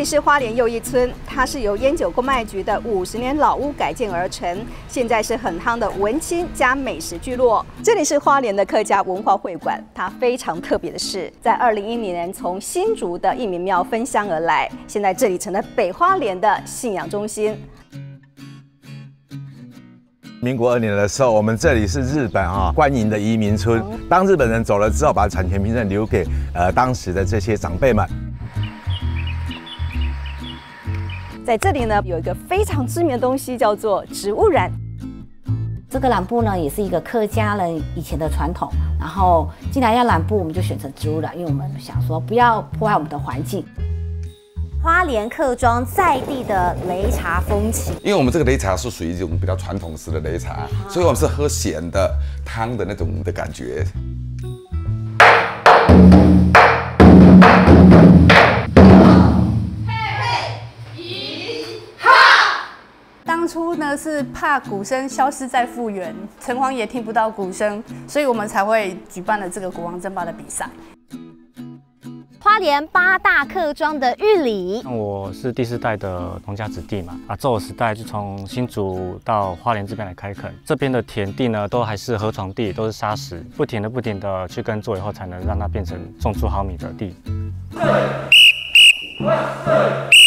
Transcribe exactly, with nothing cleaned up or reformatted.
是花莲又一村，它是由烟酒公卖局的五十年老屋改建而成，现在是很夯的文青加美食聚落。这里是花莲的客家文化会馆，它非常特别的是，在二零一零年从新竹的义民庙分乡而来，现在这里成了北花莲的信仰中心。 民国二年的时候，我们这里是日本啊官营的移民村。当日本人走了之后，把产权凭证留给呃当时的这些长辈们。 在这里呢，有一个非常知名的东西，叫做植物染。 这个染布呢，也是一个客家人以前的传统。然后既然要染布，我们就选择植物染，因为我们想说不要破坏我们的环境。 花莲客庄在地的擂茶风情， 因为我们这个擂茶是属于一种比较传统式的擂茶，所以我们是喝咸的汤的那种的感觉。 当初呢是怕鼓声消失再复原，城隍爷听不到鼓声，所以我们才会举办了这个鼓王争霸的比赛。 花莲八大客庄的玉里， 我是第四代的农家子弟嘛，阿昼时代就从新竹到花莲这边来开垦，这边的田地呢都还是河床地，都是沙石，不停的不停的去耕作以后，才能让它变成种出好米的地。对，对。